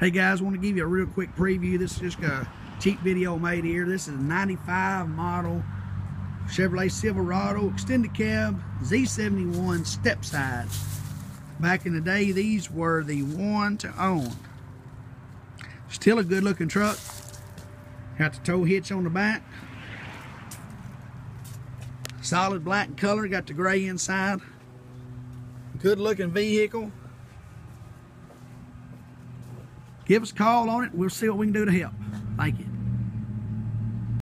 Hey guys, I want to give you a real quick preview. This is just a cheap video made here. This is a 95 model Chevrolet Silverado extended cab Z71 step side. Back in the day, these were the one to own. Still a good looking truck. Got the tow hitch on the back. Solid black color, got the gray inside. Good looking vehicle. Give us a call on it. We'll see what we can do to help. Thank you.